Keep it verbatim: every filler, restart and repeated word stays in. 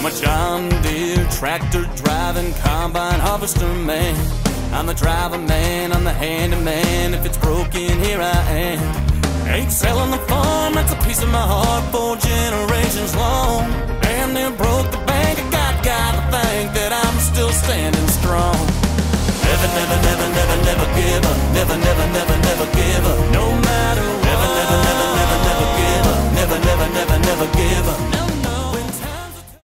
I'm a John Deere tractor driving combine harvester man. I'm the driver man, I'm the handyman. If it's broken, here I am. Ain't selling the farm, that's a piece of my heart, four generations long. Damn near broke the bank, I got God to thank that I'm still standing strong. Never, never, never, never, never give up. Never, never, never